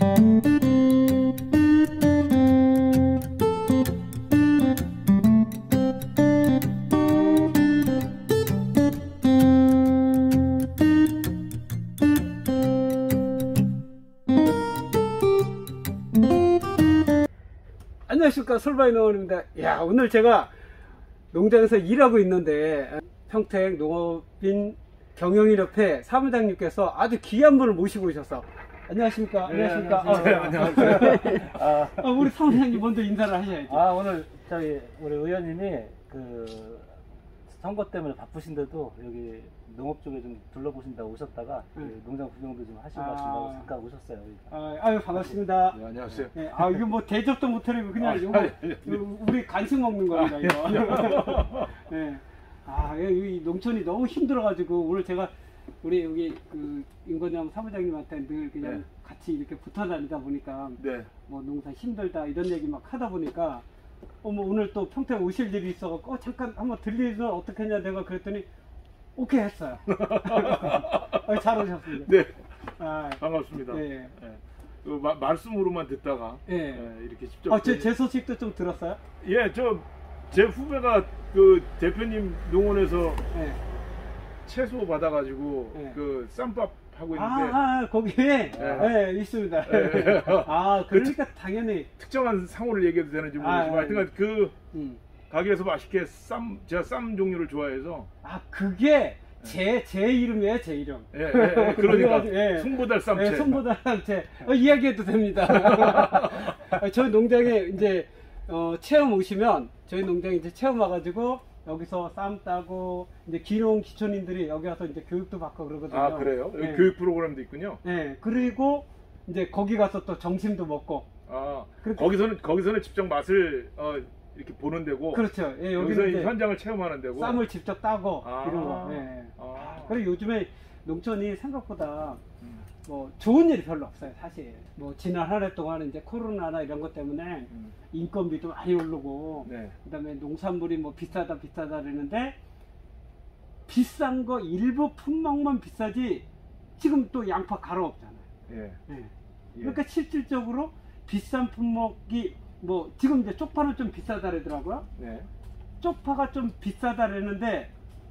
안녕하십니까, 솔바이 농원입니다. 야, 오늘 제가 농장에서 일하고 있는데 평택 농업인 경영인협회 사무장님께서 아주 귀한 분을 모시고 오셔서. 안녕하십니까? 네, 안녕하십니까? 안녕하세요. 우리 사무장님 먼저 인사를 하셔야죠. 오늘 우리 의원님이 그 선거 때문에 바쁘신데도 여기 농업 쪽에 좀 둘러보신다고 오셨다가 농장 구경도 좀 하시고 가시고 잠깐 오셨어요. 아유, 반갑습니다. 네, 안녕하세요. 네, 이거 뭐 대접도 못하고 그냥 이거 우리 간식 먹는 겁니다, 이거. 네. 이 농촌이 너무 힘들어가지고 오늘 제가 우리 여기 그 임건영 사무장님한테 늘 그냥 같이 이렇게 붙어 다니다 보니까 뭐 농사 힘들다 이런 얘기 막 하다 보니까 오늘 또 평택 오실 일이 있어갖고 잠깐 한번 들리면 어떻게 했냐 내가 그랬더니 오케이 했어요. 잘 오셨습니다. 네. 반갑습니다. 네. 말씀으로만 듣다가 이렇게 직접. 제 소식도 좀 들었어요? 예, 제 후배가 그 대표님 농원에서 채소 받아가지고 그 쌈밥 하고 있는데. 거기에 있습니다. 그러니까 당연히 특정한 상호를 얘기해도 되는지 모르겠지만 하여튼 그 가게에서 맛있게 제가 쌈 종류를 좋아해서. 그게 제 이름이에요, 제 이름. 그러니까 송보달 쌈채. 송보달 쌈채. 이야기해도 됩니다. 저희 농장에 이제 체험 오시면 저희 농장에 이제 체험 와가지고 여기서 쌈 따고 이제 기농 기촌인들이 여기 와서 이제 교육도 받고 그러거든요. 그래요? 여기 교육 프로그램도 있군요. 네. 그리고 이제 거기 가서 또 점심도 먹고. 거기서는 직접 맛을 이렇게 보는 데고. 그렇죠. 여기서 현장을 체험하는 데고. 쌈을 직접 따고 이런 거. 그리고 요즘에 농촌이 생각보다 뭐 좋은 일이 별로 없어요, 사실. 뭐 지난 한 해 동안 이제 코로나나 이런 것 때문에 인건비도 많이 오르고 그다음에 농산물이 뭐 비싸다 그러는데 비싼 거 일부 품목만 비싸지 지금 또 양파 가로 없잖아요. 그러니까 실질적으로 비싼 품목이 뭐 지금 이제 쪽파는 좀 비싸다 그러더라고요. 쪽파가 좀 비싸다 그러는데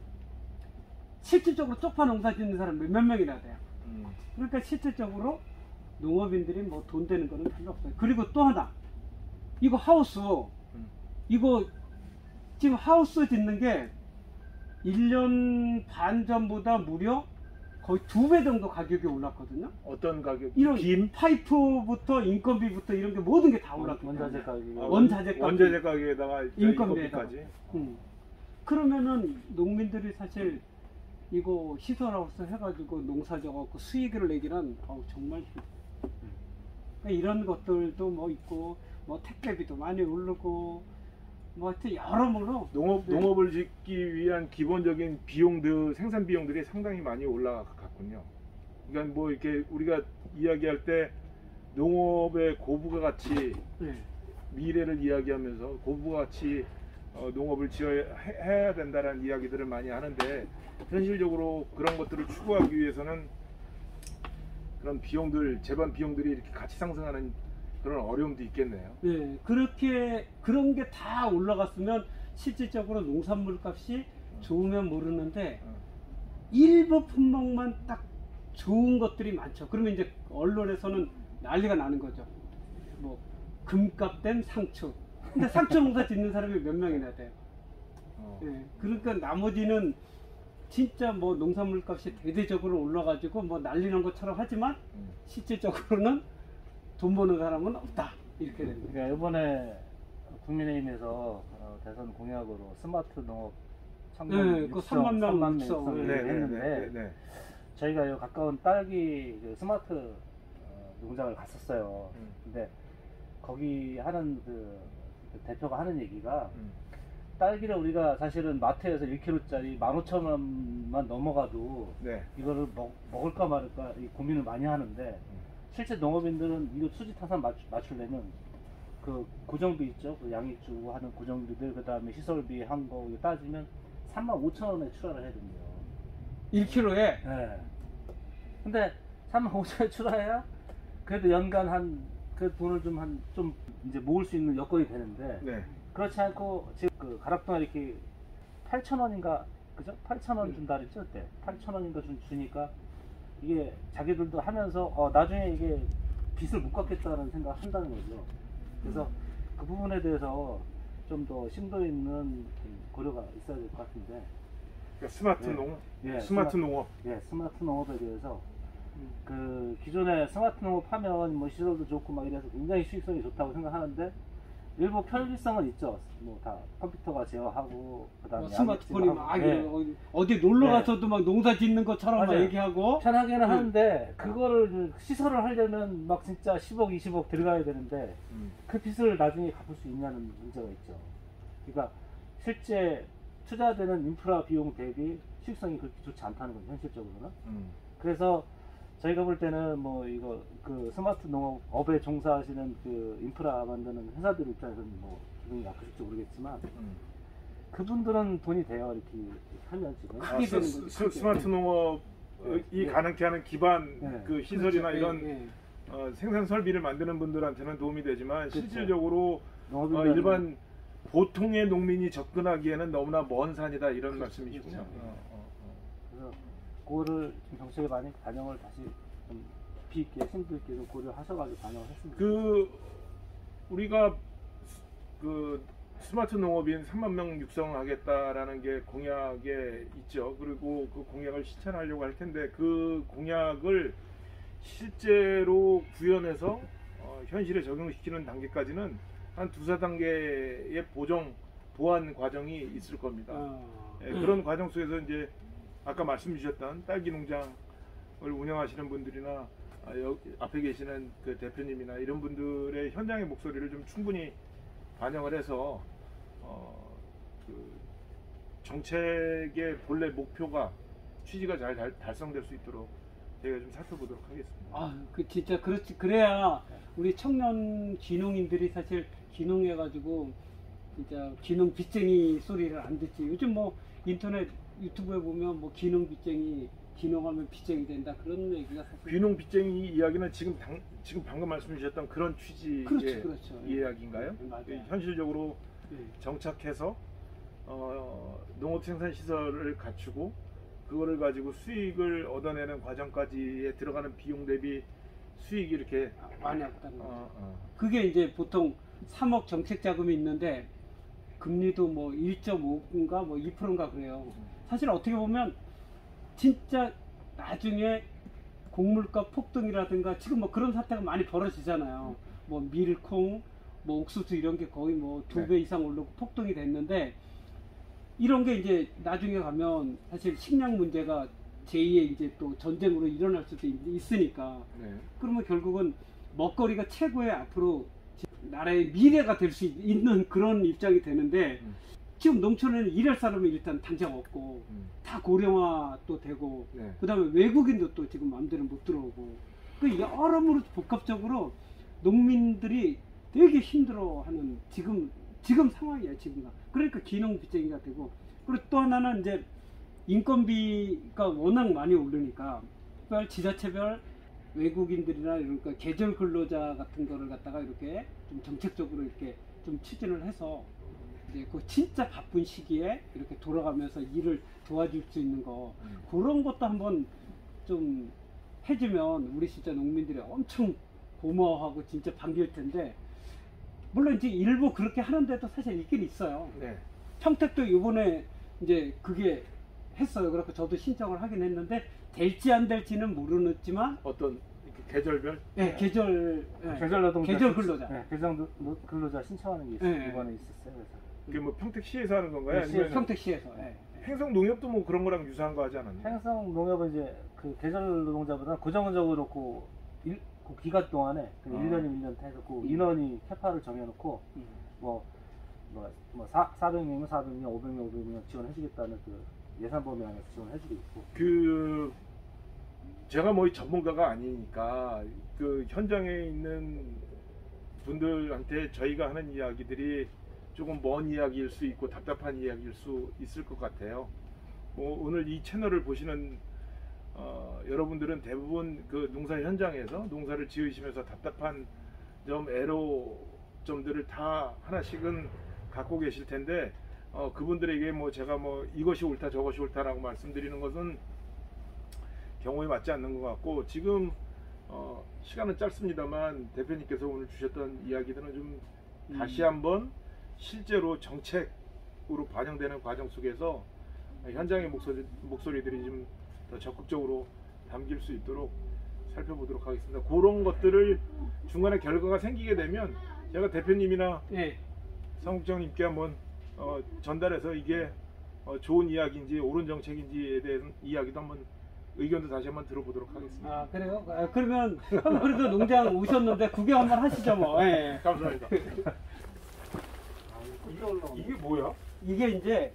실질적으로 쪽파 농사 짓는 사람 몇 명이나 돼요. 그러니까 실질적으로 농업인들이 뭐 돈 되는 거는 별로 없어요. 그리고 또 하나, 이거 하우스, 이거 지금 하우스 짓는 게 1년 반 전보다 무려 거의 2배 정도 가격이 올랐거든요. 어떤 가격? 이런 파이프부터 인건비부터 이런 게 모든 게 다 올랐거든요. 원자재 가격에다가 인건비까지. 그러면은 농민들이 사실 이거 시설하우스 해가지고 농사 져갖고 수익을 내기는 정말 이런 것들도 뭐 있고 뭐 택배비도 많이 오르고 뭐 하여튼 여러모로 농업을 짓기 위한 기본적인 비용들, 생산 비용들이 상당히 많이 올라갔군요. 그러니까 뭐 이렇게 우리가 이야기할 때 농업의 고부가 가치, 미래를 이야기하면서 고부가 가치 농업을 해야 된다는 이야기들을 많이 하는데 현실적으로 그런 것들을 추구하기 위해서는 그런 비용들, 재반 비용들이 이렇게 같이 상승하는 그런 어려움도 있겠네요. 그런 게 다 올라갔으면 실질적으로 농산물 값이 좋으면 모르는데 일부 품목만 딱 좋은 것들이 많죠. 그러면 이제 언론에서는 난리가 나는 거죠. 뭐 금값 된 상추. 근데 상추 농사 짓는 사람이 몇 명이나 돼요. 그러니까 나머지는 진짜 뭐 농산물 값이 대대적으로 올라가지고 뭐 난리난 것처럼 하지만 실질적으로는 돈 버는 사람은 없다, 이렇게 됩니다. 그러니까 이번에 국민의힘에서 대선 공약으로 스마트 농업 청년 그 3만 명 육성을 했는데 저희가 요 가까운 딸기 그 스마트 농장을 갔었어요. 근데 거기 하는 그 대표가 하는 얘기가 딸기를 우리가 사실은 마트에서 1kg짜리 15,000원만 넘어가도 이거를 먹을까 말을까 고민을 많이 하는데 실제 농업인들은 이거 수지 타산 맞추려면 그 고정비 있죠, 그 양익주 하는 고정비들, 그 다음에 시설비 한 거 따지면 35,000원에 출하를 해야 된대요. 1kg에? 근데 35,000원에 출하해야 그래도 연간 그 돈을 좀 이제 모을 수 있는 여건이 되는데 네. 그렇지 않고 지금 그 가락동에 이렇게 8,000원인가 그죠? 8,000원 준다 그랬죠 그때 8,000원인가 주니까 이게 자기들도 하면서 나중에 이게 빚을 못 갚겠다는 생각 한다는 거죠. 그래서 그 부분에 대해서 좀 더 심도 있는 고려가 있어야 될 것 같은데. 그러니까 스마트 네. 농업, 예, 스마트 농업. 예, 스마트 농업에 대해서 그 기존에 스마트 농업 하면 뭐 시설도 좋고 막 이래서 굉장히 수익성이 좋다고 생각하는데 일부 편리성은 있죠. 뭐 다 컴퓨터가 제어하고 그다음에 스마트폰이 막 네. 어디 놀러 네. 가서도 막 농사 짓는 것처럼 막 맞아요. 얘기하고 편하게는 하는데 그거를 시설을 하려면 막 진짜 10억, 20억 들어가야 되는데 그 빚을 나중에 갚을 수 있냐는 문제가 있죠. 그러니까 실제 투자되는 인프라 비용 대비 수익성이 그렇게 좋지 않다는 거죠, 현실적으로는. 그래서 저희가 볼 때는 뭐 이거 그 스마트 농업에 종사하시는 그 인프라 만드는 회사들 입장에서는 뭐 기분이 나쁘실지 모르겠지만 그분들은 돈이 돼요, 이렇게 하면 지금. 크게 되는 거죠. 스마트 농업이 네. 가능케 하는 기반 네. 그 시설이나 그렇죠. 이런 예, 예. 생산 설비를 만드는 분들한테는 도움이 되지만 그렇죠. 실질적으로 농업인들은 일반 보통의 농민이 접근하기에는 너무나 먼 산이다 이런 말씀이시군요. 그렇죠. 그래서 그거를 좀 정책에 많이 반영을 다시 좀 깊이 있게 심도 있게 좀 고려하셔가지고 반영을 했습니다. 그 우리가 그 스마트 농업인 3만 명 육성하겠다라는 게 공약에 있죠. 그리고 그 공약을 실천하려고 할 텐데 그 공약을 실제로 구현해서 현실에 적용시키는 단계까지는 한 2~4단계의 보완 과정이 있을 겁니다. 예, 그런 과정 속에서 이제 아까 말씀 주셨던 딸기 농장을 운영하시는 분들이나 앞에 계시는 그 대표님이나 이런 분들의 현장의 목소리를 좀 충분히 반영을 해서 그 정책의 본래 목표가 취지가 잘 달성될 수 있도록 저희가 좀 살펴보도록 하겠습니다. 그 진짜 그렇지. 그래야 우리 청년 귀농인들이 사실 귀농해가지고 진짜 귀농 빚쟁이 소리를 안 듣지. 요즘 뭐 인터넷 유튜브에 보면 뭐 귀농 빚쟁이 귀농하면 빚쟁이 된다 그런 얘기가 사실. 귀농 빚쟁이 이야기는 지금 방금 말씀 주셨던 그런 취지의 그렇죠. 이야기인가요? 맞아요. 현실적으로 네. 정착해서 농업 생산 시설을 갖추고 그거를 가지고 수익을 얻어내는 과정까지에 들어가는 비용 대비 수익이 이렇게 많이 없다는 거죠. 그게 이제 보통 3억 정책 자금이 있는데 금리도 뭐 1.5인가 뭐 2%인가 그래요. 사실 어떻게 보면 진짜 나중에 곡물가 폭등이라든가 지금 뭐 그런 사태가 많이 벌어지잖아요. 뭐 밀콩, 뭐 옥수수 이런 게 거의 뭐 2배 이상 오르고 폭등이 됐는데 이런 게 이제 나중에 가면 사실 식량 문제가 제2의 이제 또 전쟁으로 일어날 수도 있으니까 그러면 결국은 먹거리가 최고의 앞으로 나라의 미래가 될 수 있는 그런 입장이 되는데 지금 농촌에는 일할 사람이 일단 당장 없고 다 고령화 또 되고 그 다음에 외국인도 또 지금 마음대로 못 들어오고 그 여러모로 복합적으로 농민들이 되게 힘들어하는 지금 상황이에요. 지금. 그러니까 귀농 빚쟁이가 되고 그리고 또 하나는 이제 인건비가 워낙 많이 오르니까 지자체별 외국인들이나 그러니까 계절 근로자 같은 거를 갖다가 이렇게 좀 정책적으로 이렇게 좀 추진을 해서 이제 그 진짜 바쁜 시기에 이렇게 돌아가면서 일을 도와줄 수 있는 거 그런 것도 한번 좀 해주면 우리 진짜 농민들이 엄청 고마워하고 진짜 반길 텐데 물론 이제 일부 그렇게 하는데도 사실 있긴 있어요. 평택도 이번에 이제 그게 했어요. 그래서 저도 신청을 하긴 했는데 될지 안 될지는 모르겠지만 어떤 계절별? 네, 계절 노동자 계절 근로자. 네, 계절 근로자 신청하는 게 있어요. 이번에 있었어요. 그래서. 그게 뭐 평택시에서 하는 건가요? 네, 아니면 평택시에서. 행성 농협도 뭐 그런 거랑 유사한 거 하지 않았나요? 행성 농협은 이제 그 계절 노동자보다 고정적으로 그 기간 동안에 1년이면 1년 해서 그 인원이 캐파를 정해놓고 뭐 400명이면 400명, 500명, 500명 지원해주겠다는 그 예산 범위 안에서 지원해주고 있고. 그 제가 뭐 전문가가 아니니까 그 현장에 있는 분들한테 저희가 하는 이야기들이 조금 먼 이야기일 수 있고 답답한 이야기일 수 있을 것 같아요. 오늘 이 채널을 보시는 여러분들은 대부분 그 농사 현장에서 농사를 지으시면서 답답한 점, 애로점들을 다 하나씩은 갖고 계실 텐데 그분들에게 뭐 제가 뭐 이것이 옳다 저것이 옳다라고 말씀드리는 것은 경우에 맞지 않는 것 같고, 지금 시간은 짧습니다만 대표님께서 오늘 주셨던 이야기들은 좀 다시 한번 실제로 정책으로 반영되는 과정 속에서 현장의 목소리들이 좀 더 적극적으로 담길 수 있도록 살펴보도록 하겠습니다. 그런 것들을 중간에 결과가 생기게 되면 제가 대표님이나 네. 사무국장님께 한번 전달해서 이게 좋은 이야기인지 옳은 정책인지에 대한 이야기도 한번 의견도 다시 한번 들어보도록 하겠습니다. 아 그래요? 그러면 그래도 농장 오셨는데 구경 한번 하시죠 뭐. 네. 감사합니다. 이게 뭐야? 이게 이제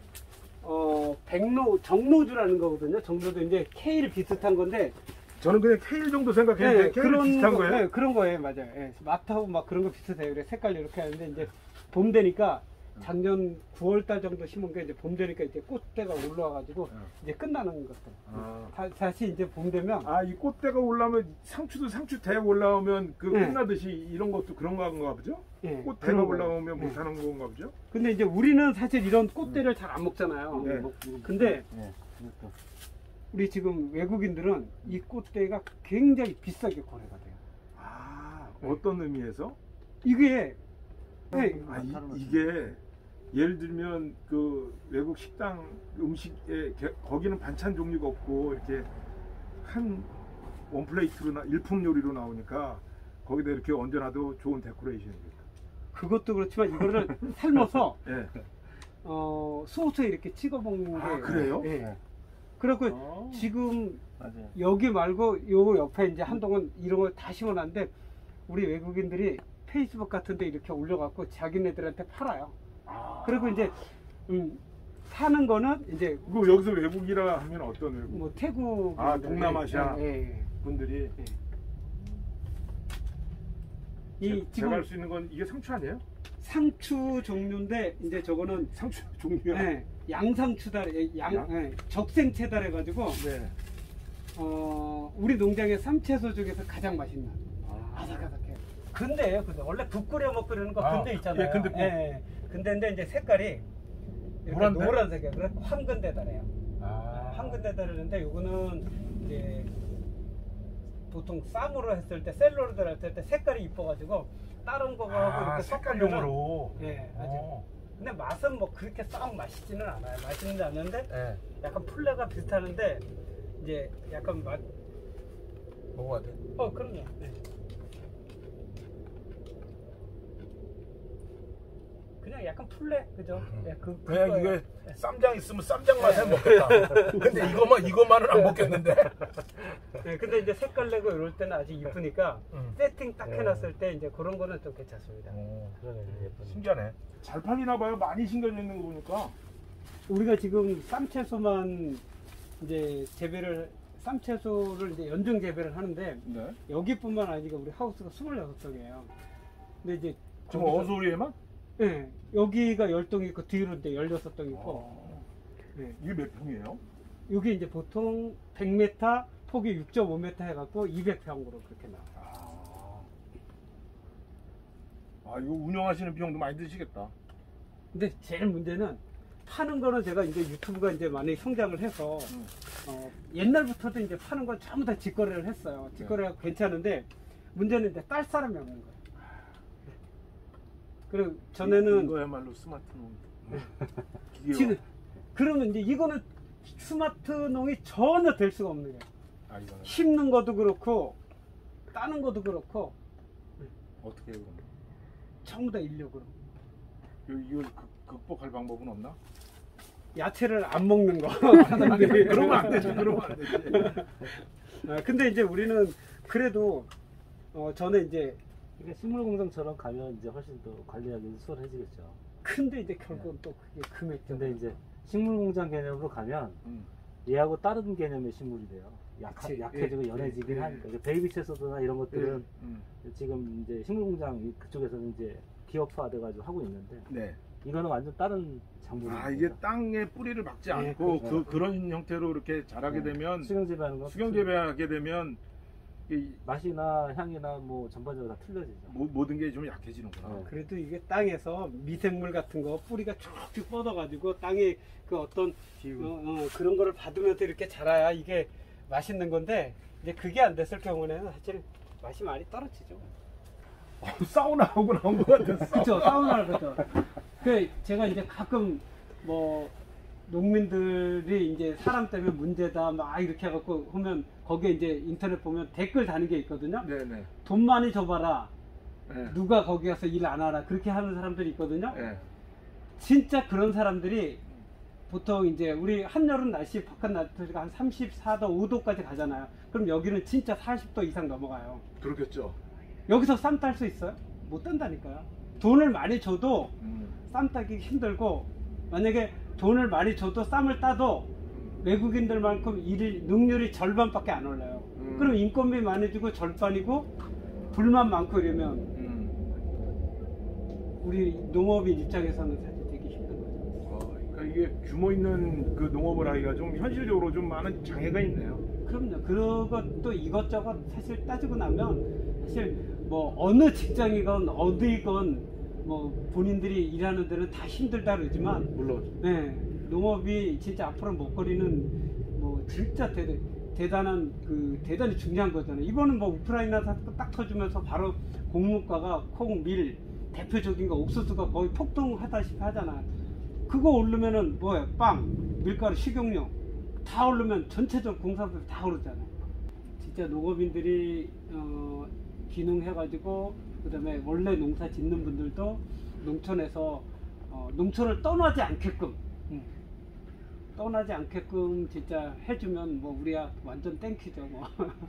정로주라는 거거든요. 정로도 이제 케일 비슷한 건데. 저는 그냥 케일 정도 생각했는데 케일 비슷한 거예요? 네, 그런 거예요, 맞아요. 네, 마트하고 막 그런 거 비슷해요. 그래 색깔 이렇게 하는데 이제 봄 되니까 작년 9월달 정도 심은 게 이제 봄 되니까 이제 꽃대가 올라와가지고 이제 끝나는 것들. 다시 이제 봄 되면 이 꽃대가 올라오면 상추 대 올라오면 끝나듯이 이런 것도 그런 건가 보죠? 네, 꽃대가 올라오면 못하는 건가 보죠? 근데 이제 우리는 사실 이런 꽃대를 잘 안 먹잖아요. 네. 근데 우리 지금 외국인들은 이 꽃대가 굉장히 비싸게 거래가 돼요. 어떤 의미에서? 이게 이게 예를 들면 그 외국 식당 음식에 거기는 반찬 종류가 없고 이렇게 한 원플레이트로나 일품 요리로 나오니까 거기다 이렇게 얹어놔도 좋은 데코레이션입니다. 그것도 그렇지만 이거를 삶아서 네. 소스에 이렇게 찍어 먹는 게 그래요? 네. 그래갖고 지금 맞아요. 여기 말고 요 옆에 이제 한동안 이런 걸 다 심어놨는데 우리 외국인들이 페이스북 같은데 이렇게 올려갖고 자기네들한테 팔아요. 그리고 이제 사는 거는 이제 그리고 여기서 외국이라 하면 어떤 외국? 뭐 태국, 동남아시아 분들이. 이 지금 제가 할 수 있는 건 이게 상추 아니에요? 상추 종류인데 이제 저거는 상추 종류야. 네, 양상추달, 적생채달 해가지고 네. 우리 농장의 삼채소 중에서 가장 맛있는 아삭아삭해. 근데 원래 국 끓여 먹고 그러는 거 근데 있잖아요. 예, 근데인데 이제 색깔이 이렇게 노란색이야. 그래서 황근대달이에요. 황근대달이는데 요거는 이제 보통 쌈으로 했을 때 샐러드를 할 때 색깔이 이뻐가지고 다른 거하고 이렇게 색깔용으로. 예, 아주. 근데 맛은 뭐 그렇게 싸움 맛있지는 않아요. 맛있는지 않는데 약간 풀레가 비슷하는데 이제 약간 맛 먹어야 돼? 그럼요. 네. 그냥 약간 풀레 그죠? 그냥 이게 쌈장 있으면 쌈장 맛에 먹겠다. 근데 이것만은 안 먹겠는데. 네, 근데 이제 색깔 내고 이럴 때는 아주 이쁘니까 세팅 딱 해놨을 때 이제 그런 거는 좀 괜찮습니다. 신기하네. 잘 팔리나 봐요. 많이 신경 있는 거 보니까. 우리가 지금 쌈채소만 이제 쌈채소를 이제 연중 재배를 하는데 여기뿐만 아니고 우리 하우스가 26동이에요. 근데 이제 지금 어소리에만? 네, 여기가 10동 있고 뒤로 이제 16동 있고. 이게 몇 평이에요? 여기 이제 보통 100m, 폭이 6.5m 해갖고 200평으로 그렇게 나와요. 이거 운영하시는 비용도 많이 드시겠다. 근데 제일 문제는 파는 거는 제가 이제 유튜브가 이제 많이 성장을 해서 옛날부터도 이제 파는 건 전부 다 직거래를 했어요. 직거래가 괜찮은데 문제는 이제 딸 사람이 없는 거예요. 그리고 전에는 이거야말로 스마트농. 지금 그러면 이제 이거는 스마트 농이 전혀 될 수가 없는 거예요. 심는 것도 그렇고 따는 것도 그렇고. 어떻게 해요 그럼? 전부 다 인력으로. 이걸 극복할 방법은 없나? 야채를 안 먹는 거. 그러면 안 되지. 근데 이제 우리는 그래도 전에 이제 식물공장처럼 가면 이제 훨씬 더 관리하기 수월해지겠죠. 근데 이제 결국은 또 그게 금액. 근데 이제 식물공장 개념으로 가면 얘하고 다른 개념의 식물이 돼요. 약해지고 연해지긴 하니까. 베이비 채소나 이런 것들은 지금 이제 식물공장 그쪽에서는 이제 기업화 돼가지고 하고 있는데 이거는 완전 다른 작물입니다. 이게 땅에 뿌리를 박지 않고 네. 그런 형태로 이렇게 자라게 되면 수경재배하는 거 수경재배하게 되면 이 맛이나 향이나 뭐 전반적으로 다 틀려지죠. 모든 게 좀 약해지는구나. 네. 그래도 이게 땅에서 미생물 같은 거 뿌리가 쭉쭉 뻗어가지고 땅에 그 어떤 그런 거를 받으면서 이렇게 자라야 이게 맛있는 건데 이제 그게 안 됐을 경우에는 사실 맛이 많이 떨어지죠. 사우나하고 나온 것 같았어. 그렇죠. 사우나를 그죠. 그 제가 이제 가끔 뭐 농민들이 이제 사람 때문에 문제다 막 이렇게 해갖고 하면 거기에 이제 인터넷 보면 댓글 다는 게 있거든요. 네네. 돈 많이 줘봐라. 네. 누가 거기 가서 일 안 하라. 그렇게 하는 사람들이 있거든요. 네. 진짜 그런 사람들이 보통 이제 우리 한여름 날씨 바깥 날씨가 한 34도, 5도까지 가잖아요. 그럼 여기는 진짜 40도 이상 넘어가요. 그렇겠죠. 여기서 쌈 딸 수 있어요? 못 딴다니까요. 돈을 많이 줘도 음. 쌈 따기 힘들고, 만약에 돈을 많이 줘도 쌈을 따도 외국인들만큼 능률이 절반밖에 안 올라요. 그럼 인건비 많이 주고 절반이고 불만 많고 이러면 우리 농업인 입장에서는 사실 되게 힘든 거죠. 그러니까 이게 규모 있는 그 농업을 하기가 좀 현실적으로 좀 많은 장애가 있네요. 그럼요. 그것도 이것저것 사실 따지고 나면 사실 뭐 어느 직장이건 어디건 뭐 본인들이 일하는 데는 다 힘들다 그러지만 물론. 네, 농업이 진짜 앞으로 먹거리는 뭐 진짜 대단한 대단히 중요한 거잖아요. 이번은 뭐 우크라이나 사태 딱 터지면서 바로 곡물가가 콩, 밀 대표적인 거 옥수수가 거의 폭등하다시피 하잖아요. 그거 오르면은 뭐예요? 빵, 밀가루, 식용유 다 오르면 전체적 공산품 다 오르잖아요. 진짜 농업인들이 기능해가지고 그다음에 원래 농사 짓는 분들도 농촌에서 농촌을 떠나지 않게끔 진짜 해주면 뭐 우리야 완전 땡큐죠 뭐.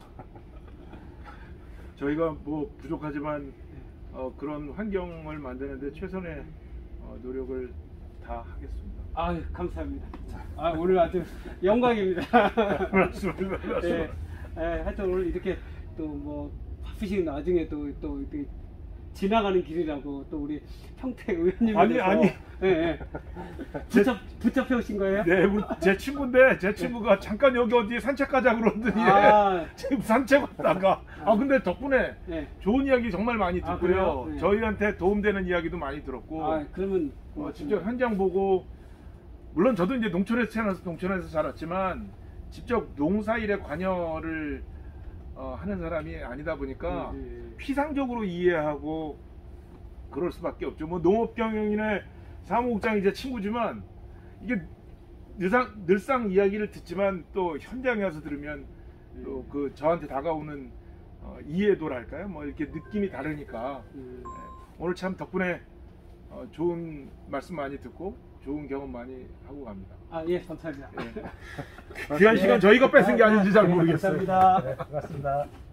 저희가 뭐 부족하지만 그런 환경을 만드는데 최선의 노력을 다 하겠습니다. 아유 감사합니다. 오늘 아주 영광입니다. 말씀을 네, 하여튼 오늘 이렇게 또 뭐 바쁘신 나중에 또 이렇게 지나가는 길이라고 또 우리 평택 의원님께서 아니. 네, 붙잡혀 오신 거예요? 네, 제 친구인데 제 친구가 잠깐 여기 어디 산책 가자 그러더니 지금 산책 왔다가 근데 덕분에 좋은 이야기 정말 많이 듣고요. 네. 저희한테 도움되는 이야기도 많이 들었고 그러면 직접 현장 보고 물론 저도 이제 농촌에서 자랐지만 직접 농사일에 관여를 하는 사람이 아니다 보니까 피상적으로 이해하고 그럴 수밖에 없죠. 뭐 농업경영인의 사무국장이 제 친구지만 이게 늘상 이야기를 듣지만 또 현장에 와서 들으면 또 그 저한테 다가오는 이해도랄까요? 뭐 이렇게 느낌이 다르니까 오늘 참 덕분에 좋은 말씀 많이 듣고 좋은 경험 많이 하고 갑니다. 예, 감사합니다. 귀한 시간 저희가 뺏은 게 아닌지 잘 모르겠어요. 감사합니다. 네, 반갑습니다.